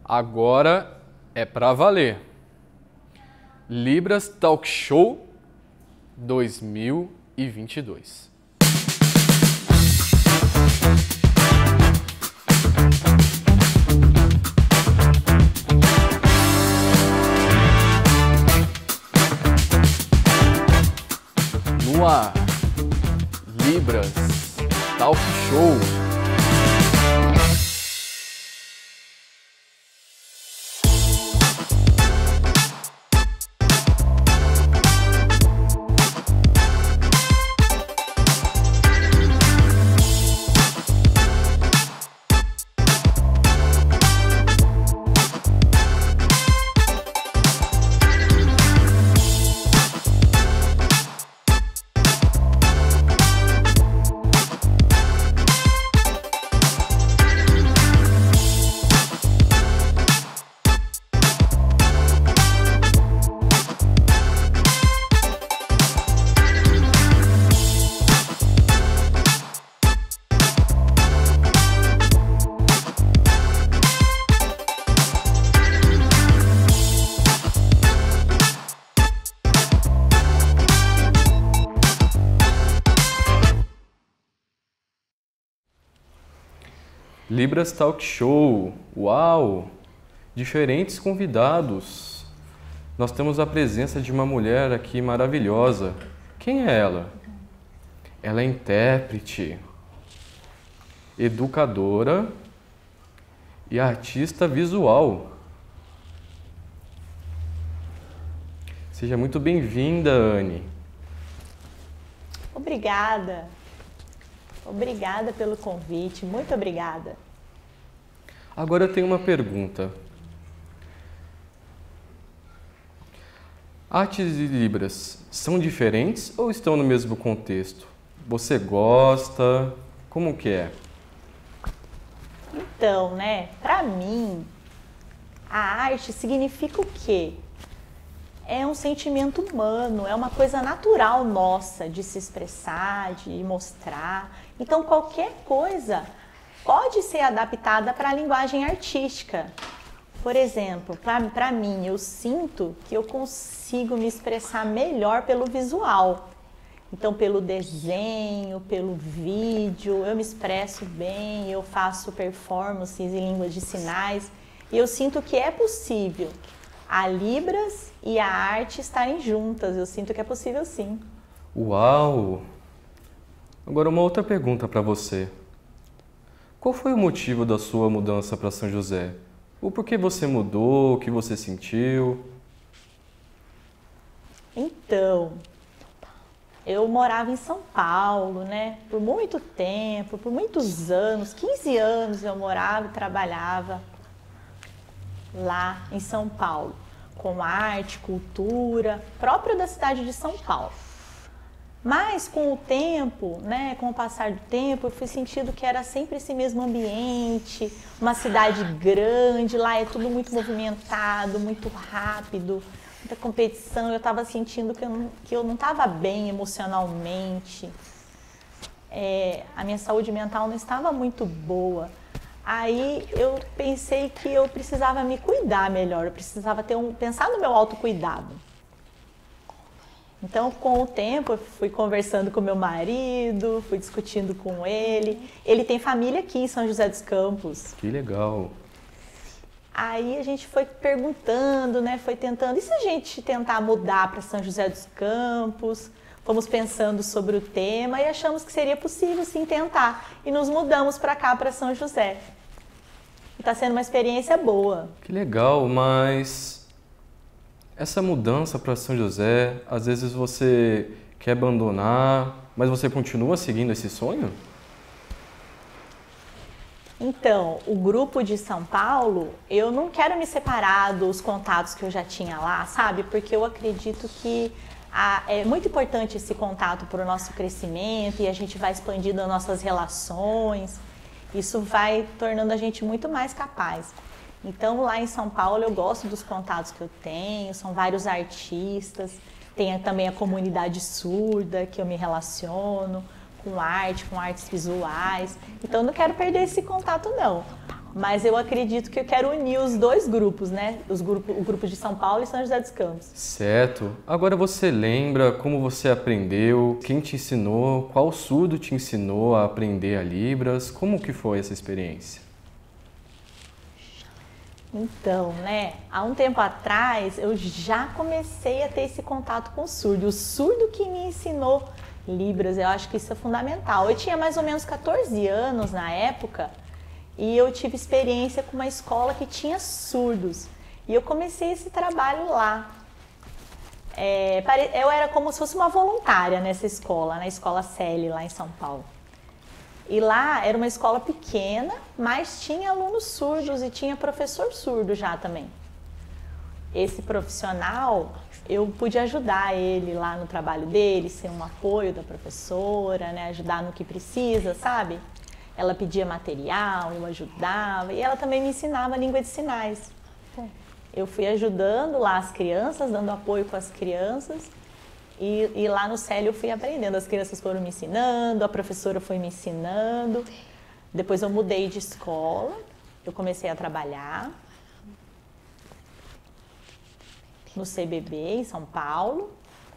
Agora é pra valer. Libras Talk Show 2022. No ar, Libras Talk Show. Libras Talk Show. Uau! Diferentes convidados. Nós temos a presença de uma mulher aqui maravilhosa. Quem é ela? Ela é intérprete, educadora e artista visual. Seja muito bem-vinda, Anne. Obrigada. Obrigada pelo convite, muito obrigada. Agora eu tenho uma pergunta. Artes e Libras são diferentes ou estão no mesmo contexto? Você gosta? Como que é? Então, para mim, a arte significa o quê? É um sentimento humano, é uma coisa natural nossa de se expressar, de mostrar. Então, qualquer coisa pode ser adaptada para a linguagem artística. Por exemplo, para mim, eu sinto que eu consigo me expressar melhor pelo visual. Então, pelo desenho, pelo vídeo, eu me expresso bem, eu faço performances em línguas de sinais. E eu sinto que é possível a Libras e a arte estarem juntas. Eu sinto que é possível, sim. Uau! Agora uma outra pergunta para você. Qual foi o motivo da sua mudança para São José? O porquê você mudou? O que você sentiu? Então, eu morava em São Paulo, por muito tempo, por muitos anos, 15 anos eu morava e trabalhava lá em São Paulo, com arte, cultura, próprio da cidade de São Paulo. Mas com o tempo, com o passar do tempo, eu fui sentindo que era sempre esse mesmo ambiente, uma cidade grande, lá é tudo muito movimentado, muito rápido, muita competição. Eu estava sentindo que eu não estava bem emocionalmente, a minha saúde mental não estava muito boa. Aí eu pensei que eu precisava me cuidar melhor, eu precisava pensar no meu autocuidado. Então, com o tempo, eu fui conversando com meu marido, fui discutindo com ele. Ele tem família aqui em São José dos Campos. Que legal! Aí a gente foi perguntando, foi tentando, e se a gente tentar mudar para São José dos Campos? Fomos pensando sobre o tema e achamos que seria possível sim tentar. E nos mudamos para cá, para São José. E está sendo uma experiência boa. Que legal, mas essa mudança para São José, às vezes você quer abandonar, mas você continua seguindo esse sonho? Então, o grupo de São Paulo, eu não quero me separar dos contatos que eu já tinha lá, sabe? Porque eu acredito que é muito importante esse contato para o nosso crescimento e a gente vai expandindo as nossas relações. Isso vai tornando a gente muito mais capaz. Então, lá em São Paulo, eu gosto dos contatos que eu tenho, são vários artistas, tem também a comunidade surda que eu me relaciono, com arte, com artes visuais. Então, eu não quero perder esse contato, não. Mas eu acredito que eu quero unir os dois grupos, né? O grupo de São Paulo e São José dos Campos. Certo. Agora você lembra como você aprendeu, quem te ensinou, qual surdo te ensinou a aprender a Libras? Como que foi essa experiência? Então, né, há um tempo atrás eu já comecei a ter esse contato com o surdo. O surdo que me ensinou Libras, eu acho que isso é fundamental. Eu tinha mais ou menos 14 anos na época e eu tive experiência com uma escola que tinha surdos. E eu comecei esse trabalho lá. Eu era como se fosse uma voluntária nessa escola, na Escola Celi, lá em São Paulo. E lá era uma escola pequena, mas tinha alunos surdos e tinha professor surdo já também. Esse profissional, eu pude ajudar ele lá no trabalho dele, ser um apoio da professora, né, ajudar no que precisa, sabe? Ela pedia material, eu ajudava e ela também me ensinava a língua de sinais. Eu fui ajudando lá as crianças, dando apoio com as crianças. E lá no Célio eu fui aprendendo, as crianças foram me ensinando, a professora foi me ensinando. Depois eu mudei de escola, eu comecei a trabalhar no CBB em São Paulo.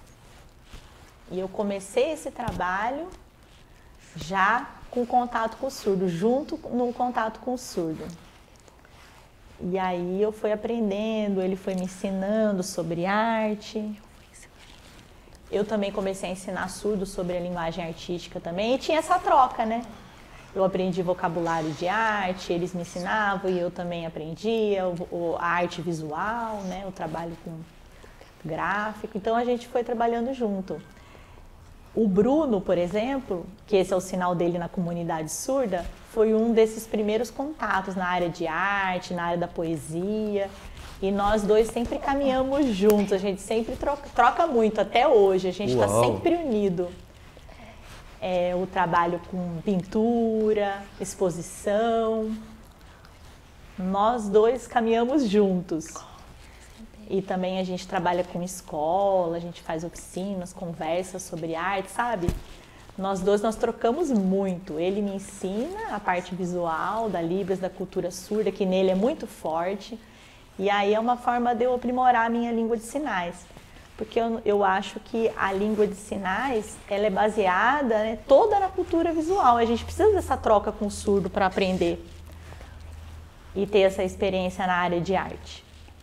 E eu comecei esse trabalho já com contato com o surdo, junto no contato com o surdo. E aí eu fui aprendendo, ele foi me ensinando sobre arte. Eu também comecei a ensinar surdo sobre a linguagem artística também, e tinha essa troca, né? Eu aprendi vocabulário de arte, eles me ensinavam e eu também aprendia a arte visual, né? O trabalho com gráfico, então a gente foi trabalhando junto. O Bruno, por exemplo, que esse é o sinal dele na comunidade surda, foi um desses primeiros contatos na área de arte, na área da poesia. E nós dois sempre caminhamos juntos, a gente sempre troca muito, até hoje, a gente está sempre unido. O trabalho com pintura, exposição, nós dois caminhamos juntos. E também a gente trabalha com escola, a gente faz oficinas, conversas sobre arte, sabe? Nós trocamos muito. Ele me ensina a parte visual da Libras, da cultura surda, que nele é muito forte. E aí é uma forma de eu aprimorar a minha língua de sinais. Porque eu acho que a língua de sinais, ela é baseada, né, toda na cultura visual. A gente precisa dessa troca com o surdo para aprender e ter essa experiência na área de arte.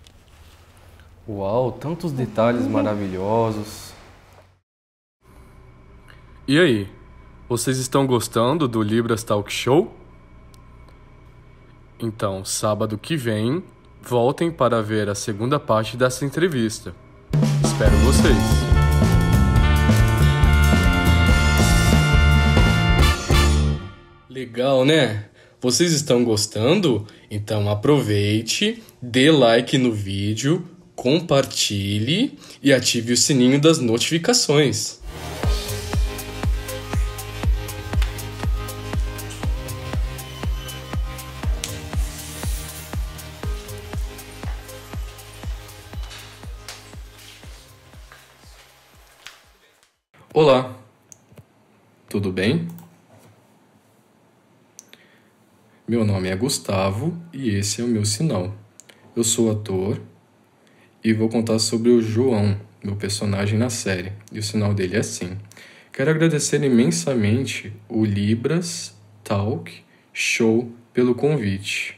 Uau, tantos detalhes maravilhosos. E aí, vocês estão gostando do Libras Talk Show? Então, sábado que vem, voltem para ver a segunda parte dessa entrevista. Espero vocês! Legal, né? Vocês estão gostando? Então aproveite, dê like no vídeo, compartilhe e ative o sininho das notificações. Olá, tudo bem? Meu nome é Gustavo e esse é o meu sinal. Eu sou ator e vou contar sobre o João, meu personagem na série, e o sinal dele é assim. Quero agradecer imensamente o Libras Talk Show pelo convite.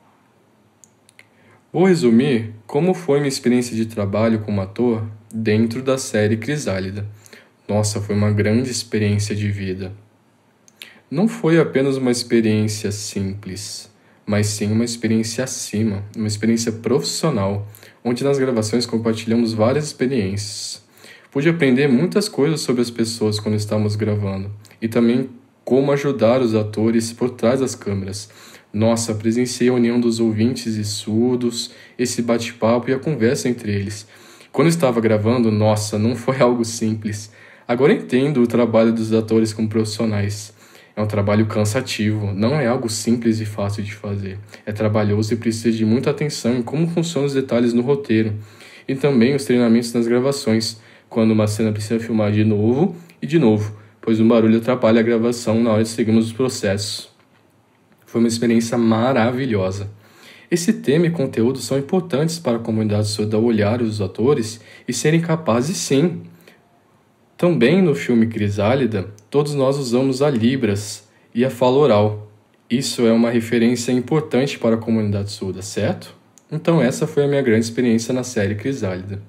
Vou resumir como foi minha experiência de trabalho como ator dentro da série Crisálida. Nossa, foi uma grande experiência de vida. Não foi apenas uma experiência simples, mas sim uma experiência acima, uma experiência profissional, onde nas gravações compartilhamos várias experiências. Pude aprender muitas coisas sobre as pessoas quando estávamos gravando, e também como ajudar os atores por trás das câmeras. Nossa, presenciei a união dos ouvintes e surdos, esse bate-papo e a conversa entre eles. Quando estava gravando, nossa, não foi algo simples. Agora entendo o trabalho dos atores como profissionais. É um trabalho cansativo, não é algo simples e fácil de fazer. É trabalhoso e precisa de muita atenção em como funcionam os detalhes no roteiro. E também os treinamentos nas gravações, quando uma cena precisa filmar de novo, pois um barulho atrapalha a gravação na hora de seguirmos os processos. Foi uma experiência maravilhosa. Esse tema e conteúdo são importantes para a comunidade surda olhar os atores e serem capazes, sim. Também no filme Crisálida, todos nós usamos a Libras e a fala oral. Isso é uma referência importante para a comunidade surda, certo? Então essa foi a minha grande experiência na série Crisálida.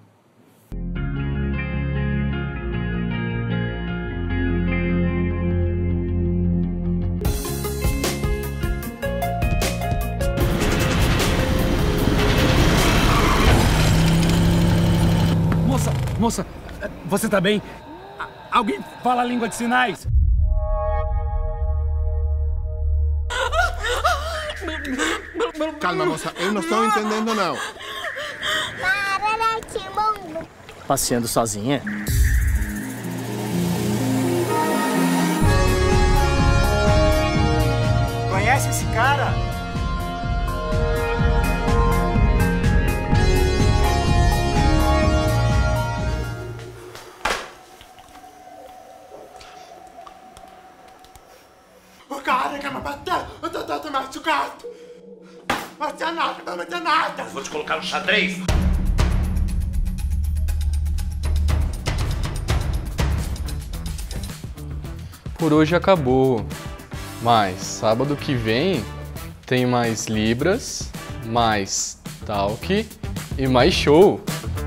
Moça, você tá bem? Alguém fala a língua de sinais? Calma, moça, eu não estou entendendo, não. Passeando sozinha? Conhece esse cara? O cara quer me bater! Eu tô todo machucado! Não tinha nada, não tinha nada! Vou te colocar no xadrez! Por hoje acabou, mas sábado que vem tem mais Libras, mais Talk e mais show!